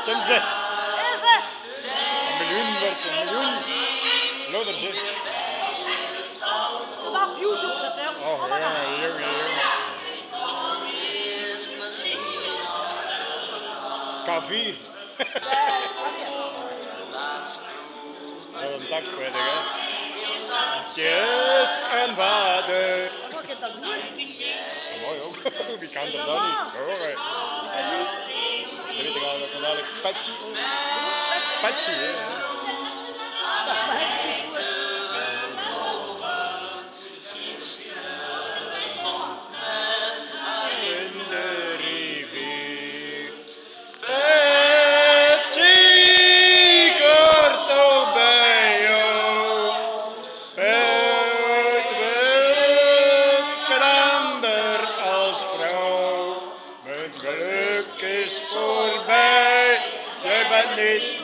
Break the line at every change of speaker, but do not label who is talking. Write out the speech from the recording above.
Ken ze. Een miljoen werd een miljoen. Loder ze.
Dat op YouTube zetten, hè.
Oh jongen. K4. Dat is een tekst kwijt, hè. Yes en vader.
Wat is dat?
Mooi ook. Wie kan er dan niet? Hoor. Dat weet ik al dat er dadelijk Patsy is. Patsy, hè. In de rivier. Patsy, kort ook bij jou. Het werkt ander als vrouw. Mijn geluk is voorbij. Je bent niet